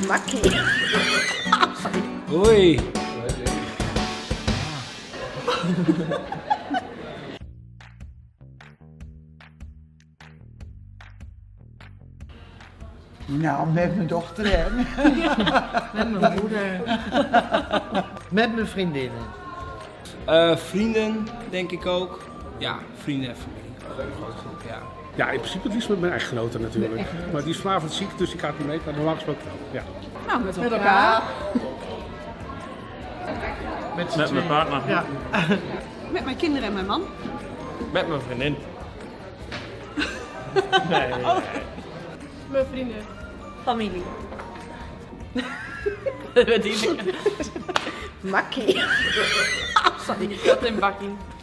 Makkie. Hoi. Nou, met mijn dochter hè. Met mijn moeder. Met mijn vriendinnen. Vrienden, denk ik ook. Ja, vrienden en familie. Ja. Ja, in principe het liefst met mijn echtgenote natuurlijk. Maar die is vanavond ziek, dus die gaat niet mee. Maar normaal gesproken wel. Ja. Nou, met elkaar. Met mijn partner. Ja. Met mijn kinderen en mijn man. Met mijn vriendin. Nee. Mijn vrienden. Familie. Met die dingen. Makkie. Dat in bakkie.